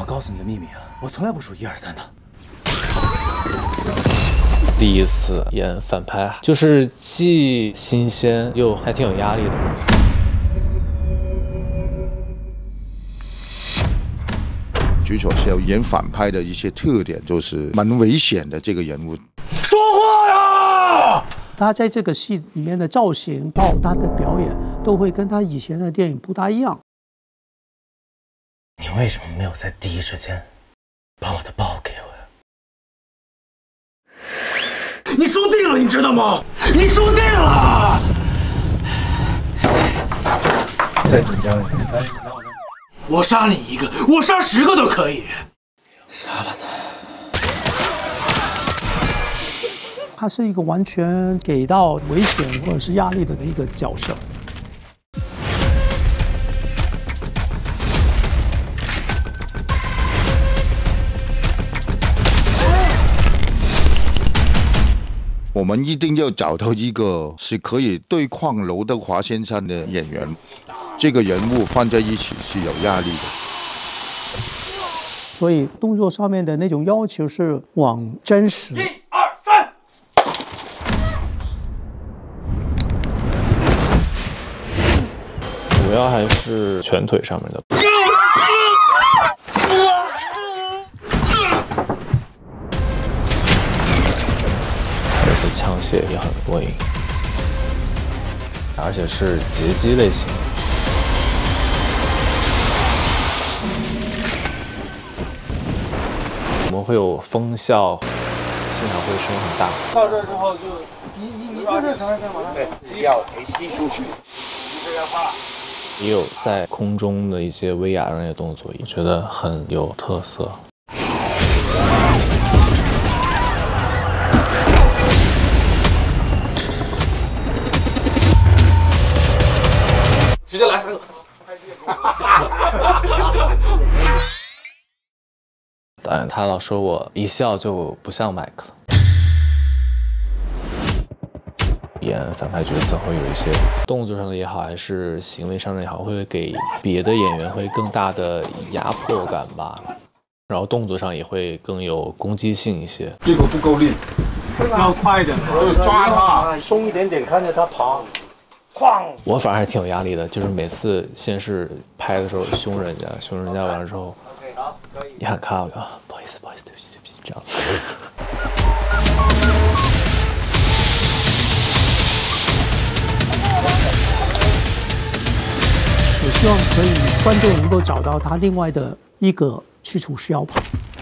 告诉你的秘密啊，我从来不数1、2、3的。 第一次演反派，就是既新鲜又还挺有压力的。 举手是要演反派的一些特点，就是蛮危险的这个人物。 说话呀！ 他在这个戏里面的造型，包括他的表演，都会跟他以前的电影不大一样。 你为什么没有在第一时间把我的包给我呀？你输定了，你知道吗？你输定了！再紧张一点，我杀你一个，我杀10个都可以。杀了他。 他是一个完全给到危险或者是压力的一个角色。 我们一定要找到一个是可以对抗刘德华先生的演员，这个人物放在一起是有压力的。 所以动作上面的那种要求是往真实。 1、2、3。 主要还是拳腿上面的。而且枪械也很过瘾，而且是截击类型。我们会有风效，现场会声音很大。 到这之后就你这是干嘛呢？对，只要可以吸出去，你这要怕。 也有在空中的一些威亚的那些动作，我觉得很有特色。 直接来3个。 导演他老说我一笑就不像麦克了。演反派角色会有一些动作上的也好，还是行为上的也好，会给别的演员会更大的压迫感吧。然后动作上也会更有攻击性一些。 这个不够力， 要快一点， 抓他， 松一点点，看着他爬。哐！ 我反而还挺有压力的，就是每次先是拍的时候凶人家完了之后，一喊卡，我就不好意思，对不起，这样子。 我希望可以观众能够找到他另外的一个去除需要跑。